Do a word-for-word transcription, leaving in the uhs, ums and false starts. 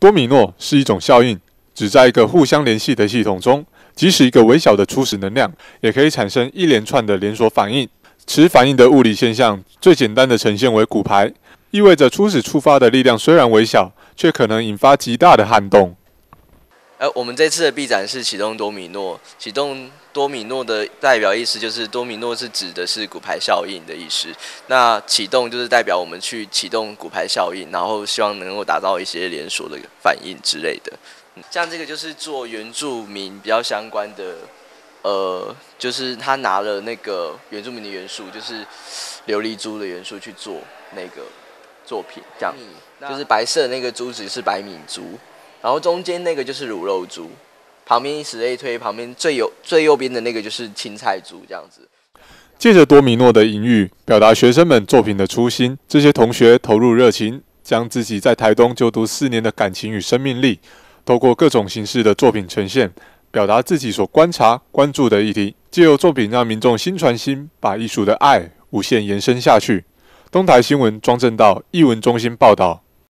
多米诺是一种效应，指在一个互相联系的系统中，即使一个微小的初始能量，也可以产生一连串的连锁反应。此反应的物理现象最简单的呈现为骨牌，意味着初始触发的力量虽然微小，却可能引发极大的撼动。 呃，我们这次的 B 展是启动多米诺，启动多米诺的代表意思就是多米诺是指的是骨牌效应的意思。那启动就是代表我们去启动骨牌效应，然后希望能够达到一些连锁的反应之类的。像这个就是做原住民比较相关的，呃，就是他拿了那个原住民的元素，就是琉璃珠的元素去做那个作品，这样，就是白色的那个珠子是白米珠。然后中间那个就是乳肉珠，旁边以此类推，旁边最右最右边的那个就是青菜珠，这样子。 借着多米诺的隐喻，表达学生们作品的初心。这些同学投入热情，将自己在台东就读四年的感情与生命力，透过各种形式的作品呈现，表达自己所观察、关注的议题。借由作品让民众心传心，把艺术的爱无限延伸下去。东台新闻庄正道艺文中心报道。